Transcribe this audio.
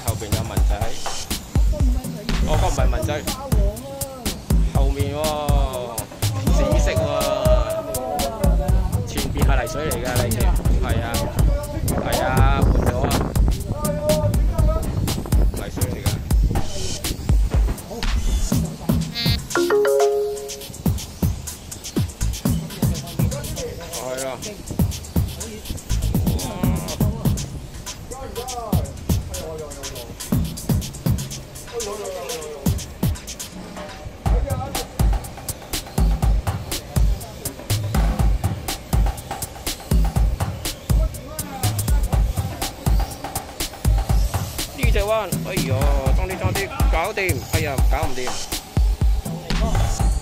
後邊有文仔。哦，嗰唔係文仔，後面喎，紫色喎，前邊係泥水嚟㗎，你見？係啊，係啊，換咗啊，泥水嚟㗎。係啊。呢隻灣，哎呀，爭啲，搞掂，哎呀，搞唔掂。